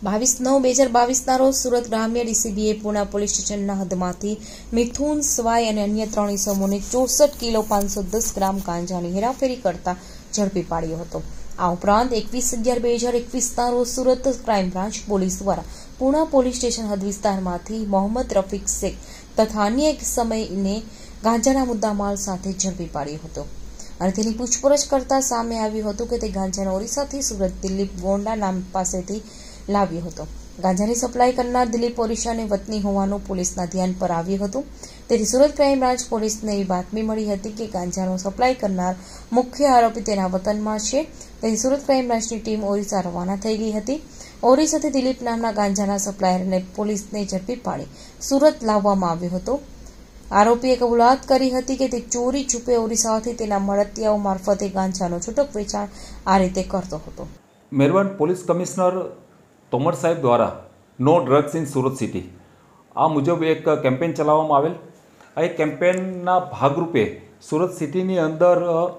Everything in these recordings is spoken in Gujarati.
22/9/2022 રોજ સુરત ગ્રામ્ય ડીસીબીએ પૂણા પોલીસ સ્ટેશનના હદમાંથી મિથુન સ્વાઈ અને અન્ય 3 ઇસમોને 64 કિલો 510 ગ્રામ ગાંજાની હેરાફેરી કરતા ઝડપી પાડ્યો હતો। આ ઉપરાંત 21/11/2021 રોજ સુરત ક્રાઇમ બ્રાન્ચ પોલીસ દ્વારા પૂણા પોલીસ સ્ટેશન હદ વિસ્તારમાંથી મોહમ્મદ રફીક શેખ તથા અન્ય એક સમયને ગાંજાના મુદ્દામાલ સાથે ઝડપી પાડ્યો હતો અને તેની પૂછપરછ કરતા સામે આવ્યું હતું કે તે ગાંજાનો ઓરિસ્સાથી સુરત દિલીપ ગોંડા નામ પાસેથી લાવ્યો હતો। ગાંજાની સપ્લાય કરનાર દિલીપ ઓરિસ્સાને વતની હોવાનું પોલીસના ધ્યાન પર આવ્યું હતું। તેથી સુરત ક્રાઇમ બ્રાન્ચ પોલીસને એવી બાતમી મળી હતી કે ગાંજાનો સપ્લાય કરનાર મુખ્ય આરોપી તેના વતનમાં છે। તેથી સુરત ક્રાઇમ બ્રાન્ચની ટીમ ઓરિસ્સા રવાના થઈ ગઈ હતી। ઓરિસ્સાથી દિલીપ નામના ગાંજાના સપ્લાયરને પોલીસને ઝડપી પાડી સુરત લાવવામાં આવ્યો હતો। આરોપીએ કબૂલાત કરી હતી કે તે ચોરી છુપે ઓરિસ્સાથી તેના મળતિયાઓ મારફતે ગાંજાનો છૂટક વેચાણ આ રીતે કરતો હતો। મહેરબાન પોલીસ કમિશનર તોમર સાહેબ દ્વારા no drugs in Surat city આ મુજબ એક કેમ્પેન ચલાવવામાં આવેલ। આ એક કેમ્પેનના ભાગરૂપે સુરત સિટીની અંદર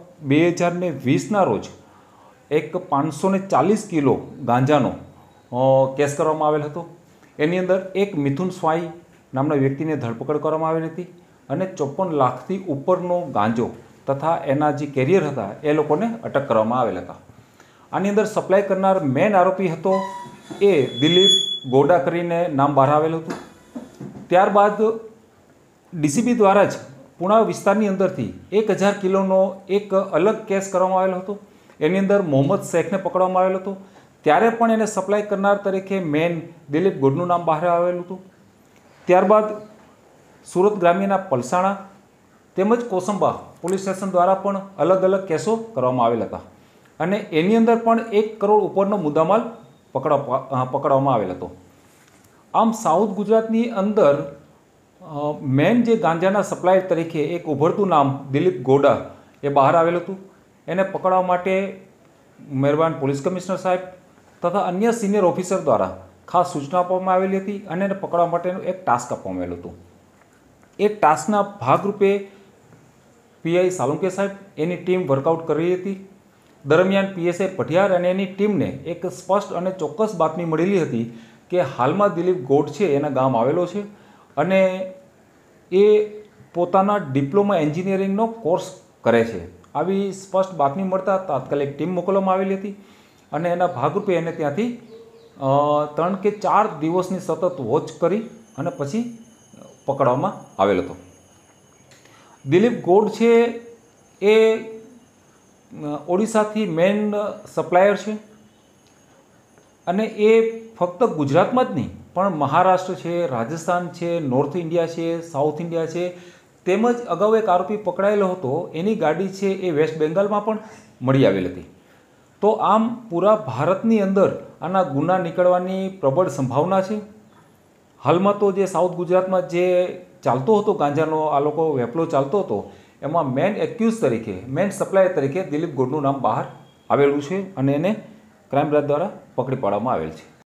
2020ના રોજ એક 540 કિલો ગાંજાનો કેસ કરવામાં આવેલ હતો। એની અંદર એક મિથુન સ્વાઈ નામના વ્યક્તિને ધરપકડ કરવામાં આવેલી હતી અને 54 લાખથી ઉપરનો ગાંજો તથા એના જે કેરિયર હતા એ લોકોને અટક કરવામાં આવેલ હતા। આની અંદર સપ્લાય કરનાર મેન આરોપી હતો એ દિલીપ ગોડા કરીને નામ બહાર આવેલું હતું। ત્યારબાદ ડીસીબી દ્વારા જ પૂણા વિસ્તારની અંદરથી 1000 કિલોનો એક અલગ કેસ કરવામાં આવેલો હતો। એની અંદર મોહમ્મદ શેખને પકડવામાં આવેલો હતો। ત્યારે પણ એને સપ્લાય કરનાર તરીકે મેન દિલીપ ગોડનું નામ બહાર આવેલું હતું। ત્યારબાદ સુરત ગ્રામ્યના પલસાણા તેમજ કોસંબા પોલીસ સ્ટેશન દ્વારા પણ અલગ અલગ કેસો કરવામાં આવેલ હતા અને એની અંદર પણ 1 કરોડ ઉપરનો મુદ્દામાલ પકડવામાં આવેલ હતો। આમ સાઉથ ગુજરાતની અંદર મેન જે ગાંજાના સપ્લાયર તરીકે એક ઉભરતું નામ દિલીપ ગોડા એ બહાર આવેલું હતું। એને પકડવા માટે મહેરબાન પોલીસ કમિશનર સાહેબ તથા અન્ય સિનિયર ઓફિસર દ્વારા ખાસ સૂચના આપવામાં આવેલી હતી અને એને પકડવા માટેનું એક ટાસ્ક આપવામાં આવેલું હતું। એ ટાસ્કના ભાગરૂપે પીઆઈ સાલુંકે સાહેબ એની ટીમ વર્કઆઉટ કરી હતી। દરમિયાન પીએસઆઈ પઢિયાર અને એની ટીમને એક સ્પષ્ટ અને ચોક્કસ બાતમી મળેલી હતી કે હાલમાં દિલીપ ગોડ છે એના ગામ આવેલો છે અને એ પોતાના ડિપ્લોમા એન્જિનિયરિંગનો કોર્સ કરે છે। આવી સ્પષ્ટ બાતમી મળતા તાત્કાલિક ટીમ મોકલવામાં આવેલી હતી અને એના ભાગરૂપે એને ત્યાંથી 3 કે 4 દિવસની સતત વોચ કરી અને પછી પકડવામાં આવેલ હતો। દિલીપ ગોડ છે એ ઓડિશાથી મેન સપ્લાયર છે અને એ ફક્ત ગુજરાતમાં જ નહીં પણ મહારાષ્ટ્ર છે, રાજસ્થાન છે, નોર્થ ઇન્ડિયા છે, સાઉથ ઇન્ડિયા છે તેમજ અગાઉ એક આરોપી પકડાયેલો હતો એની ગાડી છે એ વેસ્ટ બેંગાલમાં પણ મળી આવેલી હતી। તો આમ પૂરા ભારતની અંદર આના ગુના નીકળવાની પ્રબળ સંભાવના છે। હાલમાં તો જે સાઉથ ગુજરાતમાં જે ચાલતો હતો ગાંજાનો આ લોકો વેપલો ચાલતો હતો એમાં મેન એક્યુઝ તરીકે મેન સપ્લાયર તરીકે દિલીપ ગોડનું નામ બહાર આવેલું છે અને એને ક્રાઇમ બ્રાન્ચ દ્વારા પકડી પાડવામાં આવેલ છે।